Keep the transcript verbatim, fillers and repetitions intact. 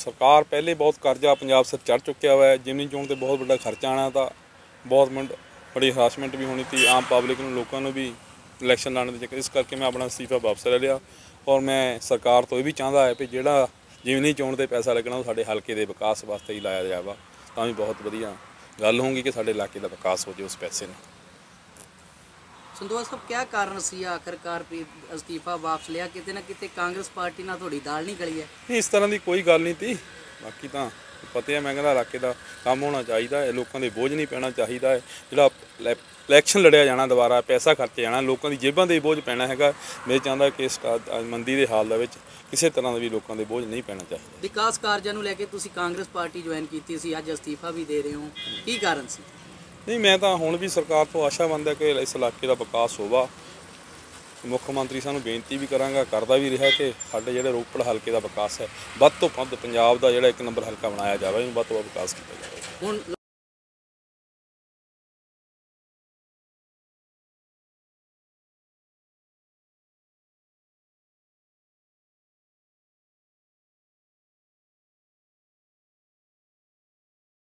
सरकार पहले बहुत कर्जा पंजाब सिर चढ़ चुकिया हुआ है। जिमनी चोण से बहुत बड़ा खर्चा आना था, बहुत बड़ी हरासमेंट भी होनी थी आम पब्लिक में, लोगों को भी इलैक्शन लड़ने के चक्कर। इस करके मैं अपना अस्तीफा वापस ले लिया और मैं सरकार तो ये भी चाहता है भी जिहड़ा जिमनी चोण से पैसा लगना वो साडे हल्के के विकास वास्ते ही लाया जाएगा, तां भी बहुत वधिया गल होगी कि साडे इलाके का विकास हो जाए उस पैसे ने। संधोआ साहब क्या कारण सी आखिरकार भी अस्तीफा वापस लिया? किते ना किते कांग्रेस पार्टी नाल थोड़ी दाल नहीं गली है? नहीं, इस तरह की कोई गल नहीं थी। बाकी तो पता है, मैं कहता इलाके का काम होना चाहिए है, लोगों के बोझ नहीं पैना चाहिए है। जो इलैक्शन लड़िया जाना दोबारा, पैसा खर्चे जाना, लोगों की जेबां से बोझ पैना है। मैं चाहता कि इस मंदी के हाल में किसी तरह का भी लोगों के बोझ नहीं पैना चाहिए। विकास कार्यों को लैके तुसीं कांग्रेस पार्टी ज्वाइन की सी, अज अस्तीफा भी दे रहे हो, की कारण सी? नहीं, मैं तो हुण भी सरकार तो आशावंद है कि इस इलाके का विकास होगा। मुख्य मंत्री सानू बेनती भी करांगा, करता भी रहा कि साडे जिहड़े रोपड़ हल्के का विकास है, वध तो वध पंजाब का जिहड़ा एक नंबर हल्का बनाया जाए, वध तो वध विकास किया जाए।